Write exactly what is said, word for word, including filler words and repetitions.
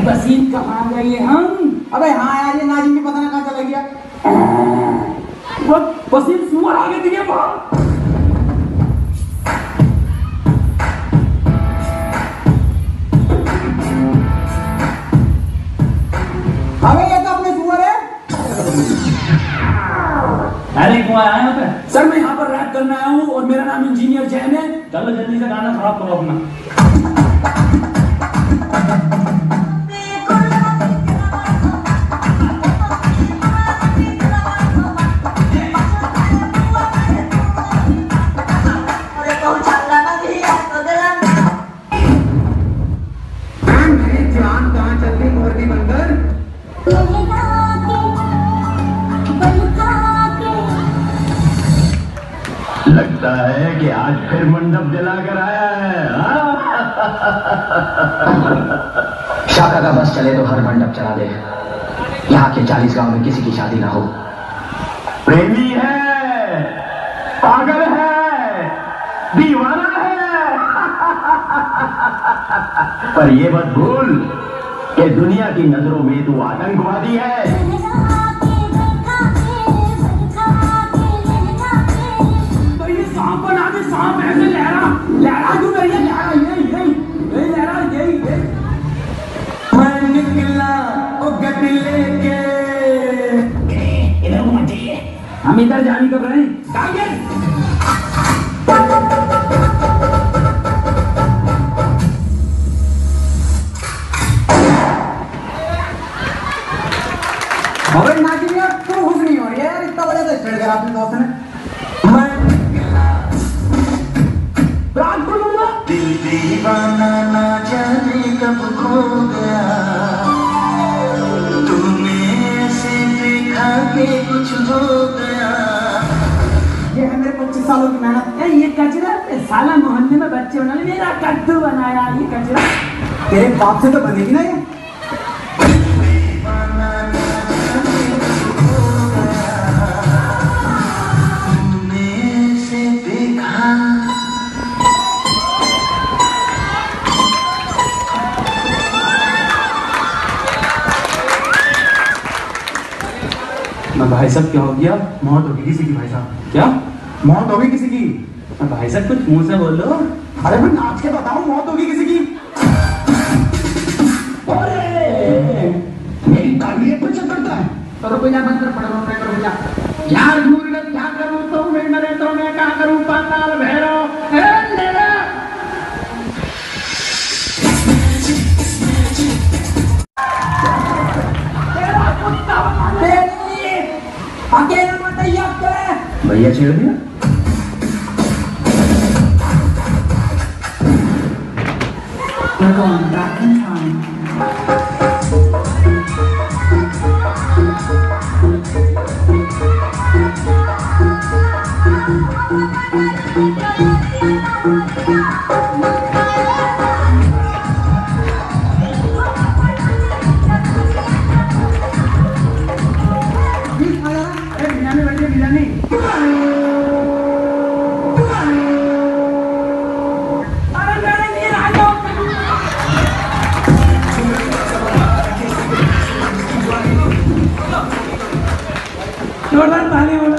बसीम कहाँ गए हम? अबे हाँ यार, ये नाजिम भी पता ना कहाँ चला गया। वो बसीम सुअर आगे दिखे वहाँ। अबे ये तो अपने सुअर है। अरे क्यों आया यहाँ पे? सर मैं यहाँ पर रैप करने आया हूँ और मेरा नाम इंजीनियर जैन है। चलो जल्दी से गाना खराब करो अपना। लगता है कि आज फिर मंडप जलाकर आया है। शाका का बस चले तो हर मंडप चला दे। यहाँ के चालीस गांव में किसी की शादी ना हो। प्रेमी है, पागल है, दीवाना है। पर ये मत भूल कि दुनिया की नजरों में तू आतंकवादी है। सांप ऐसे लहरा लहरा क्यों रही है? लहरा यही यही यही लहरा यही यही। मैं निकला ओ गड्डी लेके, इधर घूमना चाहिए। हम इधर जाने कर रहे हैं। अबे नाजिम यार क्यों खुश नहीं हो रही है यार? इतना बड़ा तो छेड़ दिया आपने दोस्त ने। दिल दीवाना ना जाने कब खो गया, तूने ऐसे देखा कि कुछ हो गया। ये है मेरे पच्चीस सालों की मेहनत। ये कचरा साला मोहल्ले में बच्चे बना ले, मेरा कद्दू बनाया ये कचरा। तेरे बाप से तो बनेगी ना ये। भाई साहब क्या हो गया? मौत होगी किसी की भाई साहब? क्या मौत होगी किसी की? भाई साहब कुछ मुंह से बोलो। अरे मैं नाच के बताऊं मौत होगी किसी की? मेरी काबिलियत पे चेक करता है। तो रुको जा, बंद कर, पढ़ो मैं करूँ जा। यार मुर्गत क्या करूँ तो मैं मरे तो मैं क्या करूँ? पाताल भैरव अकेला मत याद करे। भैया छेड़ दिया। We're going back in time. जोरदार ताली